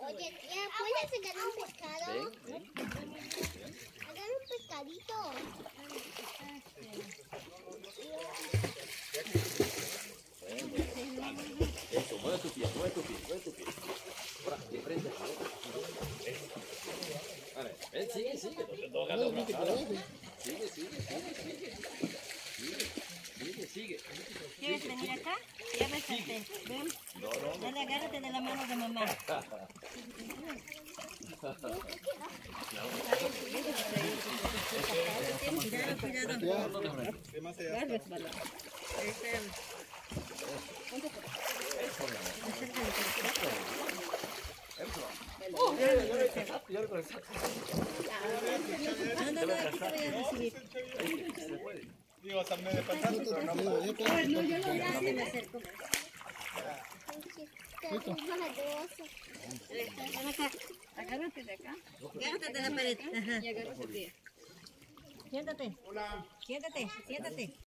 Oye, tía, ¿puedes sacar un pescado? Sacar un pescadito. Eso, mueve tu pie, mueve tu pie, mueve tu pie. Ahora, de frente. Vale, ven, sigue, sigue. No te toca tocar. Sigue, sigue, sigue, sigue. Sigue, sigue. ¿Quieres venir acá? Ya bésate. Ven. No, no, no. Dale, agárrate de la mano de mamá. Cuidado, cuidado. Va a resbalar. No, no, no, aquí te voy a recibir. Digo, hasta me despertaste, pero no. No, yo lo ya se me acerco. Ven acá. Agárrate de acá. Agárrate de la pared. Ajá. Y agárrate de. Siéntate. Siéntate, siéntate.